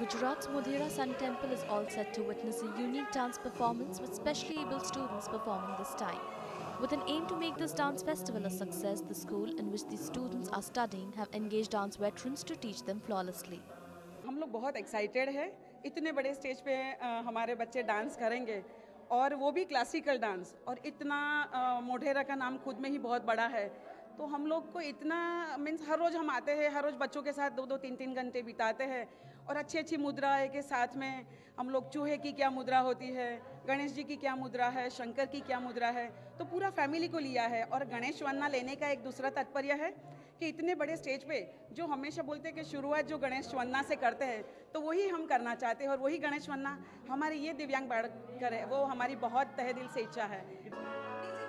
Gujarat's Modhera Sun Temple is all set to witness a unique dance performance with specially abled students performing this time. With an aim to make this dance festival a success, the school in which these students are studying have engaged dance veterans to teach them flawlessly. हम लोग बहुत excited है। इतने बड़े stage पे हमारे बच्चे dance करेंगे और वो भी क्लासिकल डांस, और इतना मोढेरा का नाम खुद में ही बहुत बड़ा है। तो हम लोग को इतना मीन्स हर रोज़ हम आते हैं, हर रोज़ बच्चों के साथ 2-2 3-3 घंटे बिताते हैं और अच्छी अच्छी मुद्रा के साथ में हम लोग चूहे की क्या मुद्रा होती है, गणेश जी की क्या मुद्रा है, शंकर की क्या मुद्रा है, तो पूरा फैमिली को लिया है। और गणेश वन्ना लेने का एक दूसरा तात्पर्य है कि इतने बड़े स्टेज पे जो हमेशा बोलते हैं कि शुरुआत जो गणेश वन्ना से करते हैं, तो वही हम करना चाहते हैं और वही गणेश वन्ना हमारी ये दिव्यांग बालक करे, वो हमारी बहुत तहे दिल से इच्छा है।